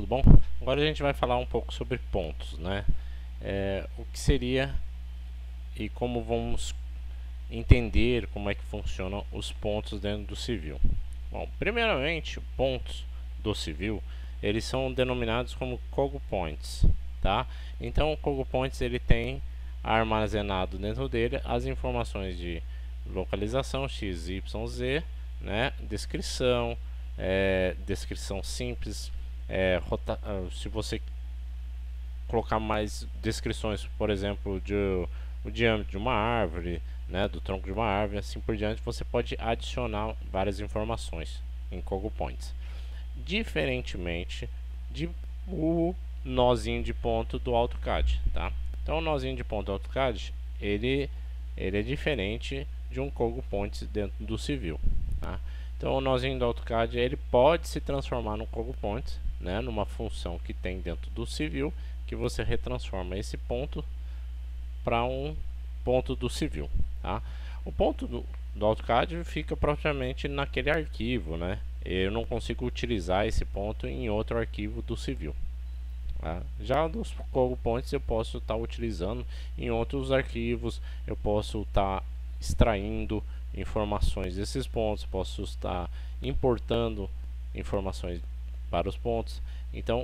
bom? Agora a gente vai falar um pouco sobre pontos, né? O que seria e como vamos entender como é que funcionam os pontos dentro do civil. Bom, primeiramente, pontos do civil, eles são denominados como Cog Points, tá? Então, o Cog Points ele tem armazenado dentro dele as informações de localização x, y, z, né? Descrição, descrição simples, se você colocar mais descrições, por exemplo, o diâmetro de uma árvore, né, do tronco de uma árvore, assim por diante, você pode adicionar várias informações em Cog Points. Diferentemente de o nozinho de ponto do AutoCAD, tá? Então o nozinho de ponto do AutoCAD, ele é diferente de um Cog Points dentro do civil, tá? Então o nozinho do AutoCAD ele pode se transformar num Cog Points, né, numa função que tem dentro do civil, que você retransforma esse ponto para um ponto do civil, tá? O ponto do AutoCAD fica propriamente naquele arquivo, né? Eu não consigo utilizar esse ponto em outro arquivo do civil, tá? Já dos Cog Points eu posso estar utilizando em outros arquivos, eu posso estar extraindo informações desses pontos, posso estar importando informações para os pontos. Então,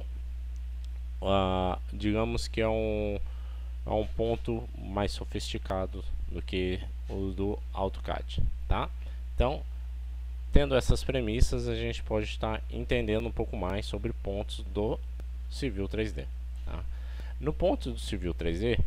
digamos que é um ponto mais sofisticado do que o do AutoCAD, tá? Então, tendo essas premissas, a gente pode estar entendendo um pouco mais sobre pontos do Civil 3D, tá? No ponto do Civil 3D,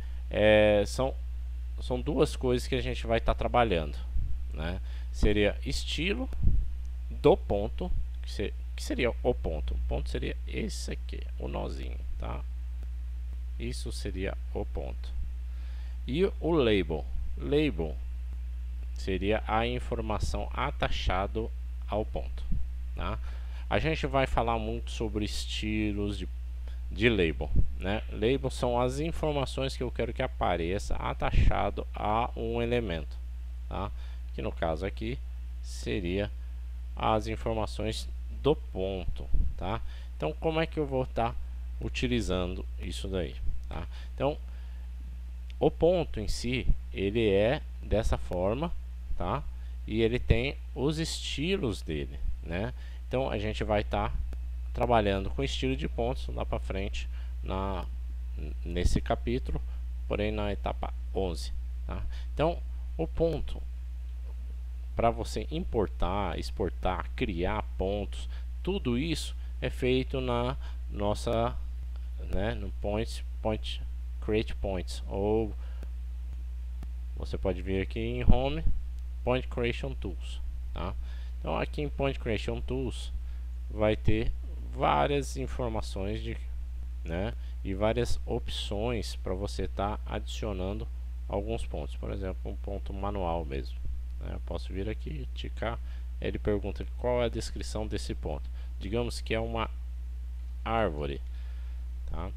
são duas coisas que a gente vai estar trabalhando, né? Seria estilo do ponto, que seria o ponto. O ponto seria esse aqui, o nozinho, tá? Isso seria o ponto. E o label. Label seria a informação atachado ao ponto, tá? A gente vai falar muito sobre estilos de label, né? Label são as informações que eu quero que apareça atachado a um elemento, tá? Que no caso aqui seria as informações do ponto, tá? Então como é que eu vou estar utilizando isso daí, tá? Então o ponto em si ele é dessa forma, tá? E ele tem os estilos dele, né? Então a gente vai estar trabalhando com estilo de pontos lá para frente nesse capítulo, porém na etapa 11, tá? Então o ponto, para você importar, exportar, criar pontos, tudo isso é feito na nossa, né, no Create Points, ou você pode vir aqui em Home, Point Creation Tools, tá? Então aqui em Point Creation Tools vai ter várias informações né, e várias opções para você estar adicionando alguns pontos. Por exemplo, um ponto manual mesmo, né? Eu posso vir aqui, ticar, ele pergunta qual é a descrição desse ponto. Digamos que é uma árvore, tá?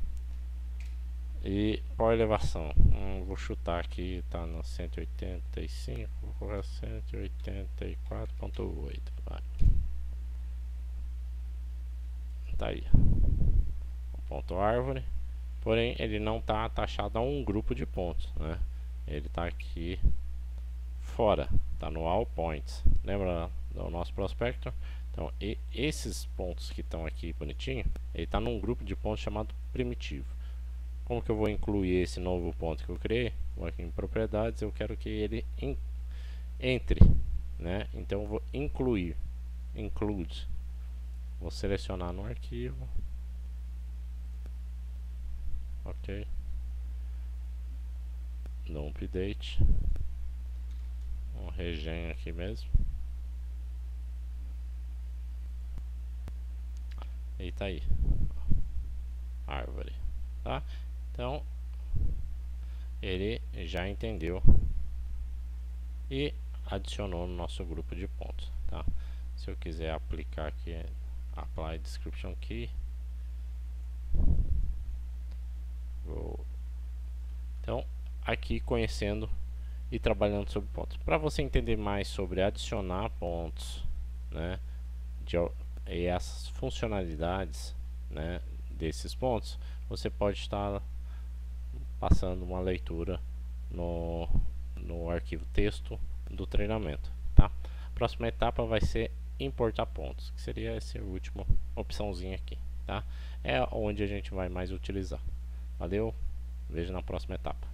E qual a elevação? Vou chutar aqui, tá no 185, vou colocar 184.8, vai. Tá aí, o ponto árvore, porém ele não está atachado a um grupo de pontos, né? Ele está aqui fora, está no All Points, lembra do nosso prospector? Então esses pontos que estão aqui bonitinho, ele está num grupo de pontos chamado primitivo. Como que eu vou incluir esse novo ponto que eu criei? Vou aqui em propriedades, eu quero que ele entre, né? Então eu vou incluir, include. Vou selecionar no arquivo, ok, no update, um regen aqui mesmo, e tá aí, árvore, tá? Então ele já entendeu e adicionou no nosso grupo de pontos, tá? Se eu quiser aplicar aqui, Apply Description Key, então aqui conhecendo e trabalhando sobre pontos. Para você entender mais sobre adicionar pontos, né, e essas funcionalidades, né, desses pontos, você pode estar passando uma leitura no arquivo texto do treinamento, tá? Próxima etapa vai ser importar pontos, que seria essa última opçãozinha aqui, tá? É onde a gente vai mais utilizar. Valeu, vejo na próxima etapa.